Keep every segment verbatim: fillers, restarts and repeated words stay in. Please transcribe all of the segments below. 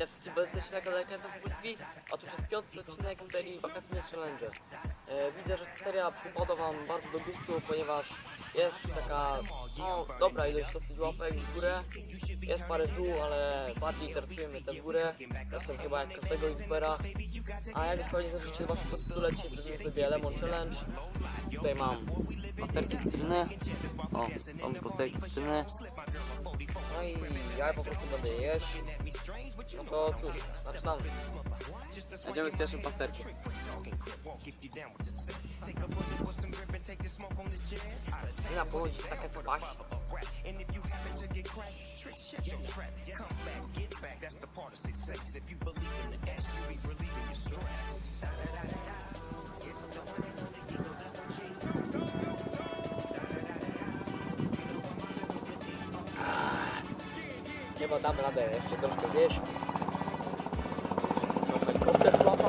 Witam wszystkich bardzo serdecznie na kanale Krętów Drzwi. Otóż jest piąty odcinek serii Wakacyjne Challenge. E, widzę, że ta seria przypada wam bardzo do gustu, ponieważ jest taka no, dobra ilość dosyć łapek w górę. Jest parę dół, ale bardziej interesuje mnie te w górę. Zresztą chyba jak każdego youtubera. A jak już pewnie zaczęliście wasze postulecie, zrobimy sobie Lemon Challenge. Tutaj mam pasterki z cytryny. O, są pasterki z cytryny. No i ja po prostu będę je jeść. No to cóż, zaczynamy. Jedziemy z pierwszym pasterkiem. Cytryna ponoć jest taka kwaśna. Chyba damy radę jeszcze troszkę zjeść. No helikopter lata.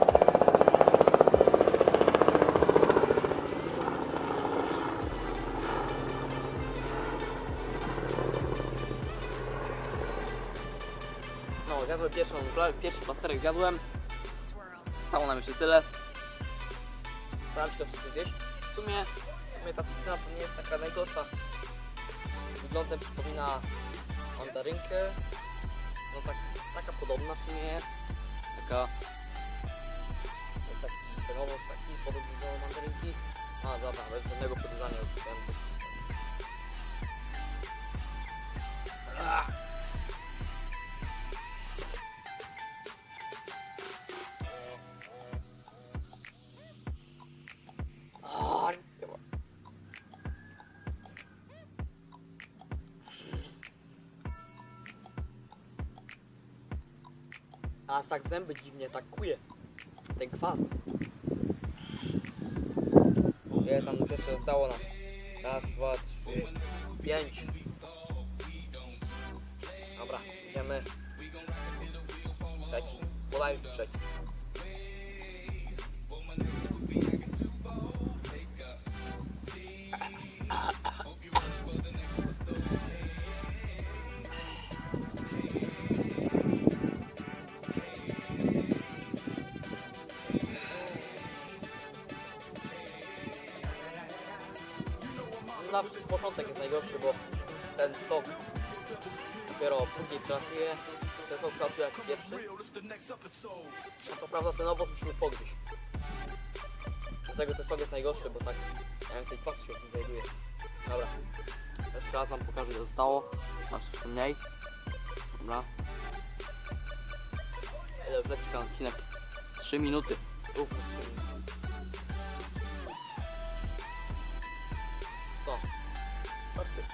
No, zjadłem pierwszą, pierwszy plasterek zjadłem. Stało nam jeszcze tyle. Staram się to wszystko zjeść. W sumie, w sumie ta cytryna to nie jest taka najgorsza. Wyglądem przypomina mandarynkę, no tak, taka podobna w sumie jest, taka, jest taki ten owoc taki podobny do mandarynki. A dobra, bez żadnego podróżania już będę. Aż tak zęby dziwnie tak kuje. Ten kwas. Ile tam już jeszcze zostało nam? Raz, dwa, trzy, pięć. Dobra, idziemy. Trzeci. Podaj trzeci. Na początek jest najgorszy, bo ten sok dopiero później pracuje. Ten sok pracuje jako pierwszy. A co prawda ten owoc musimy pogryźć. Dlatego ten sok jest najgorszy, bo tak najwięcej kwasu się w nim znajduje. Dobra. Jeszcze raz wam pokażę, co zostało. Masz jeszcze mniej. Dobra. Ile już leci ten odcinek? trzy minuty. Równo trzy minuty. Co? Patrzcie.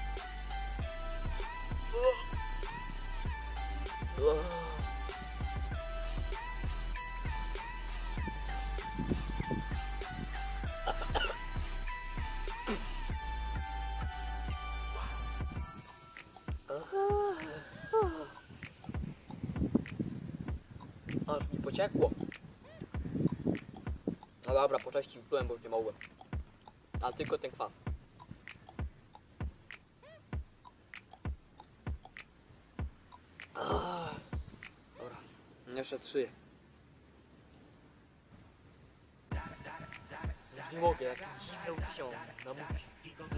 Aż mi pociekło. No dobra, po części wyplułem, bo już nie mogłem. Ale tylko ten kwas. Dobra, jeszcze trzy. Nie mogę, jak dziwne uczucie mam na mówić.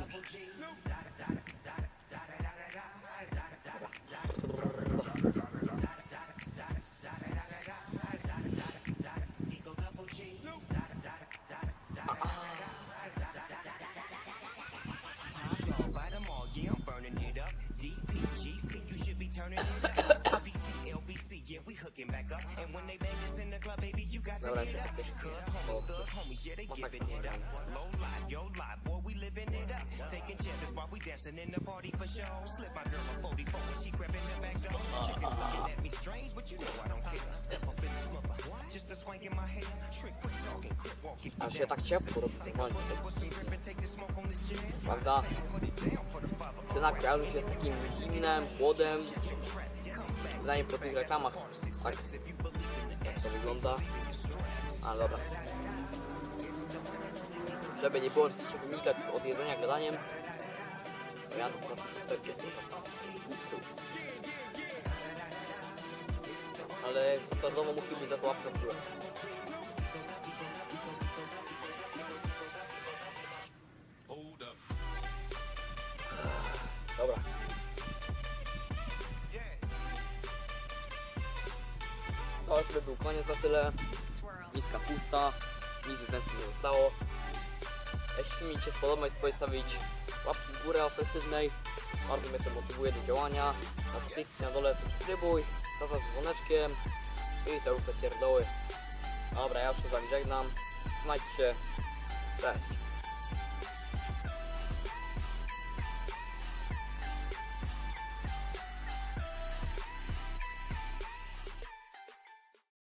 Dobra, się aż się tak ciepło robi normalnie. Prawda? Cena kojarzy się z takim zimnem, chłodem. Przynajmniej po tych reklamach tak to wygląda. Ale dobra. Żeby nie było, że się wynikać od jedzenia gadaniem, to ja to z ale standardowo musi być za to łapka w górę. Dobra. To już by był koniec na tyle. Miska pusta, nic więcej nie zostało. Jeśli mi się spodoba, jest postawić łapki w górę ofensywnej. Bardzo mnie to motywuje do działania. Na subskrypcji na dole subskrybuj, zaznacz dzwoneczkiem i te już te pierdoły. Dobra, ja już się z wami żegnam. Trzymajcie się. Cześć.